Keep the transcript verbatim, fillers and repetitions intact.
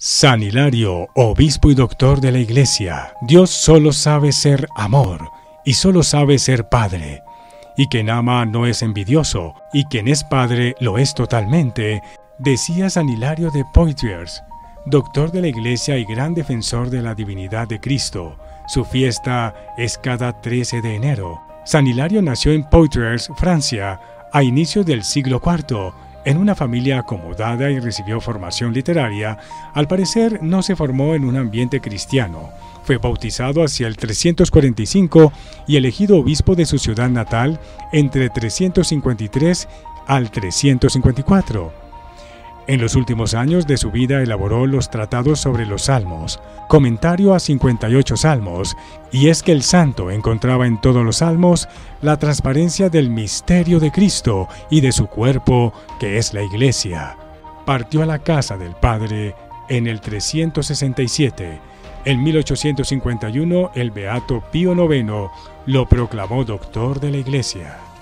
San Hilario, obispo y doctor de la Iglesia. Dios solo sabe ser amor y solo sabe ser padre. Y quien ama no es envidioso, y quien es padre lo es totalmente, decía San Hilario de Poitiers, doctor de la Iglesia y gran defensor de la divinidad de Cristo. Su fiesta es cada trece de enero. San Hilario nació en Poitiers, Francia, a inicios del siglo cuarto, en una familia acomodada y recibió formación literaria. Al parecer no se formó en un ambiente cristiano. Fue bautizado hacia el trescientos cuarenta y cinco y elegido obispo de su ciudad natal entre trescientos cincuenta y tres al trescientos cincuenta y cuatro. En los últimos años de su vida elaboró los tratados sobre los salmos, comentario a cincuenta y ocho salmos, y es que el santo encontraba en todos los salmos la transparencia del misterio de Cristo y de su cuerpo, que es la Iglesia. Partió a la casa del Padre en el trescientos sesenta y siete. En mil ochocientos cincuenta y uno, el beato Pío noveno lo proclamó doctor de la Iglesia.